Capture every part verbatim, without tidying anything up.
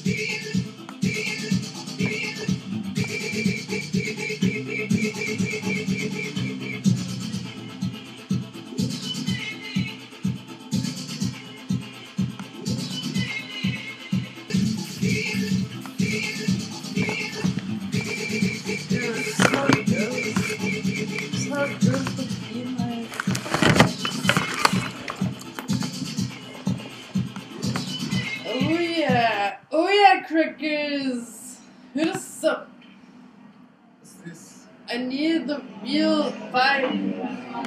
Oh yeah, oh yeah, Crickers. Hit us up. What's this? I need the real vibe.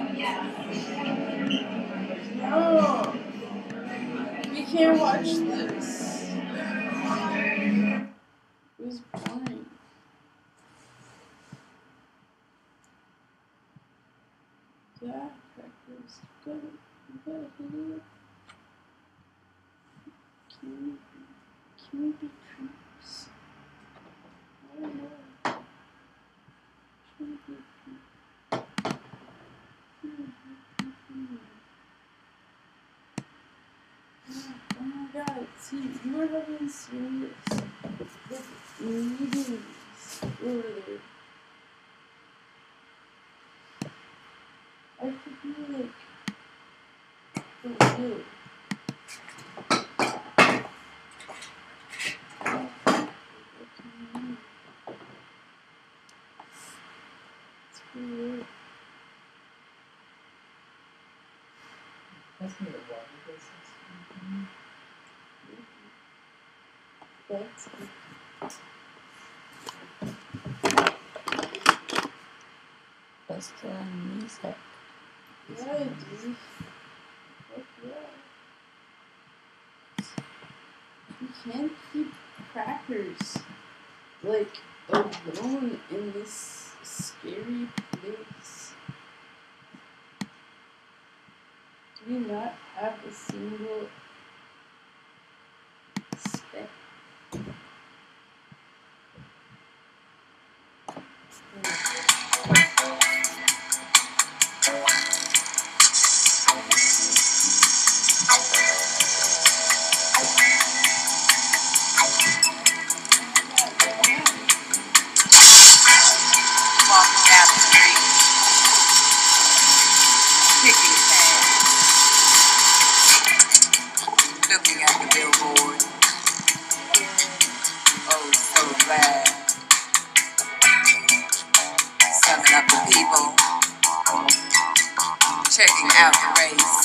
No, we can't watch this. It was boring. Yeah, Crickers. You gotta, you gotta hit it. Can we, can we be creeps? I don't know. Can we be creeps? Can we be creeps? Oh my god, see, you are having serious like, meetings over there. I could be like, for real. Weird. Pass me a water business. That's Best on music. yeah, dude. Fuck yeah. You can't keep crackers like alone in this scary place. Do we not have a single speck? Walking down the street, kicking cans, looking at the billboard. Oh, so glad. Summing up the people, checking out the race,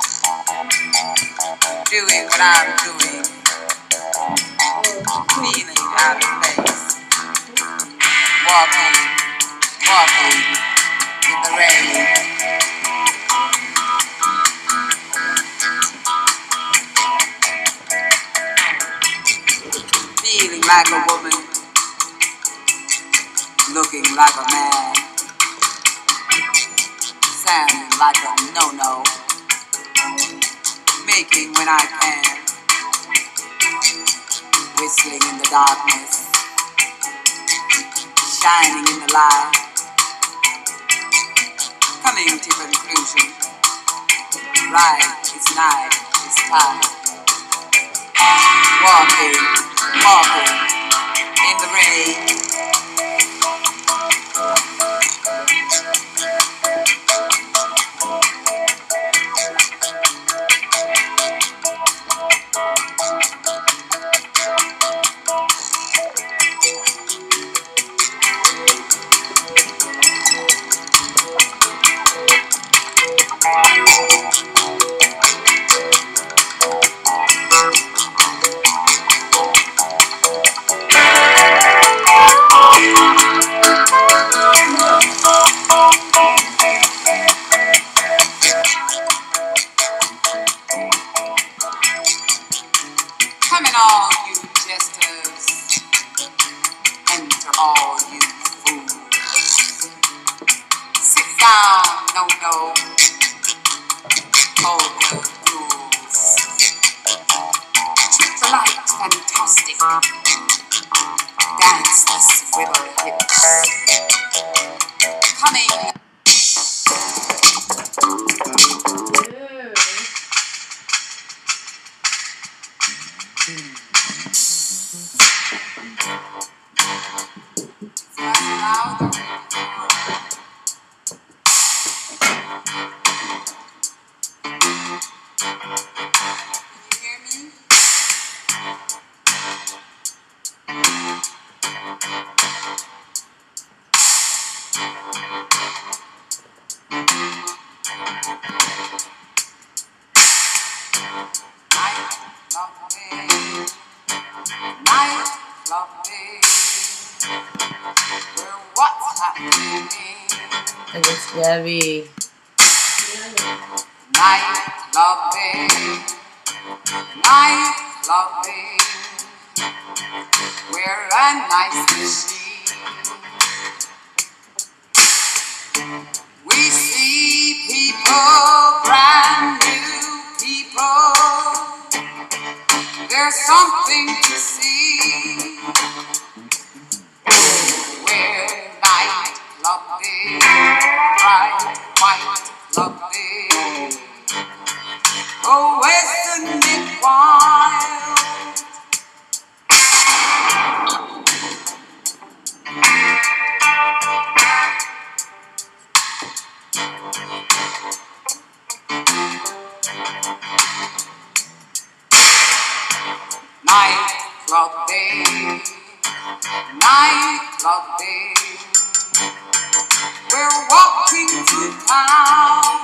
doing what I'm doing, feeling out of place, walking, walking in the rain. Feeling like a woman, looking like a man, sounding like a no-no, making when I can, whistling in the darkness, shining in the light, coming to conclusion, right, it's night, it's time, walking, walking in the rain. Come in all you jesters, enter all you fools. Sit down, no, no, hold the rules. Trip the light, fantastic, dance the swivel hips. Coming. Yeah. night loving. Well, what's happening? And it's heavy. Night loving, night loving. We're a nice machine. We see people, brand new people. There's something to see. We're night loving, bright white loving. Oh, isn't it wild? Night clubbing, night clubbing. We're walking through town.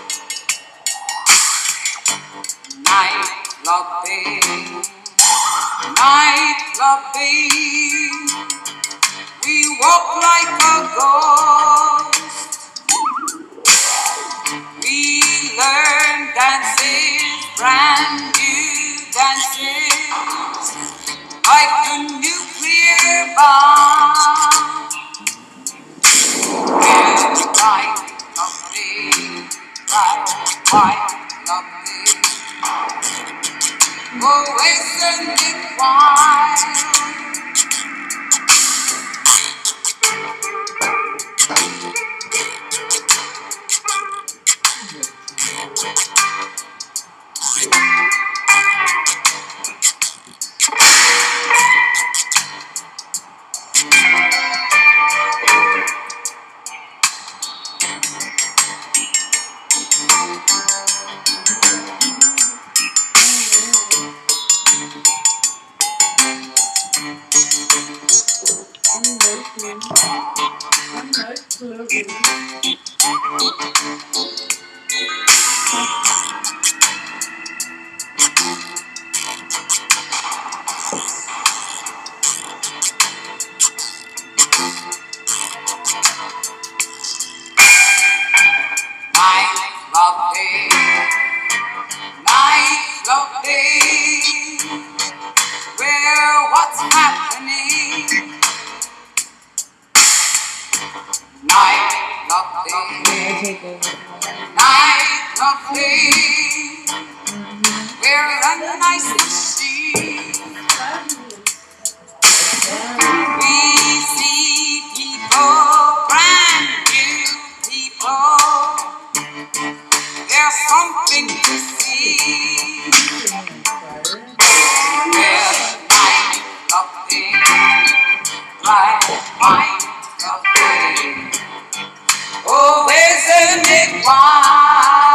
Night clubbing, night clubbing. We walk like a ghost. We learn dances, brand new dances, like a nuclear bomb. We're bright, lovely, bright, white, lovely. Oh, isn't it wild? Night loving, night loving. Well, what's happening? Night loving, night loving. We're a nice machine. We see people, brand new people. There's something to see. We're night loving, bright white loving. Oh, isn't it wild?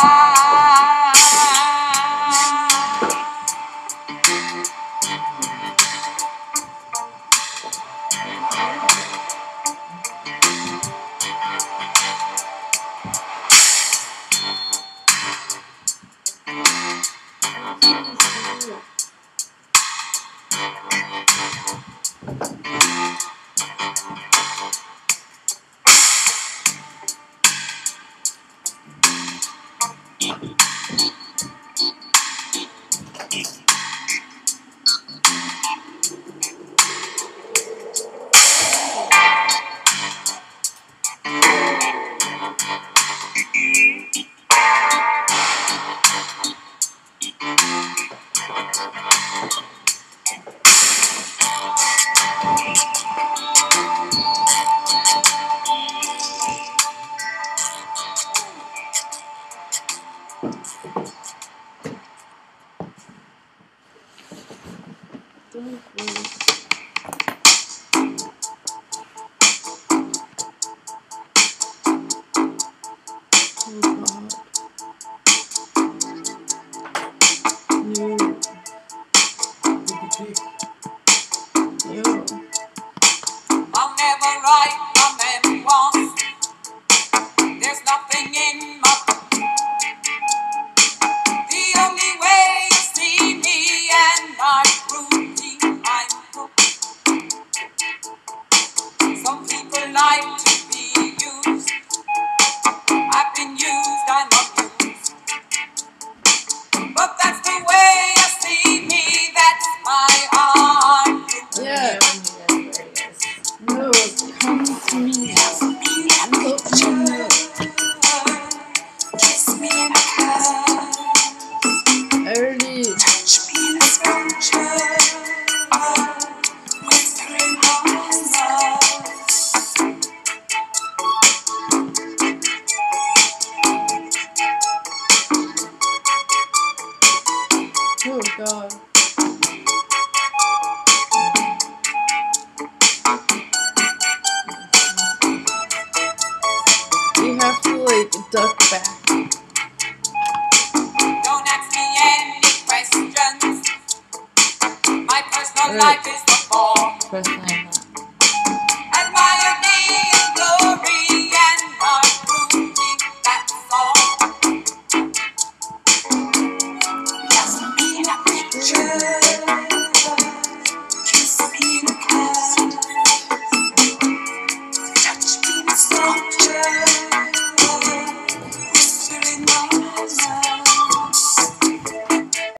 I'll never write a memoir. There's nothing in my book. The only way you see me and my routine of life is the form. First time. Admire me in glory and approve me, that's all. Just be in a picture.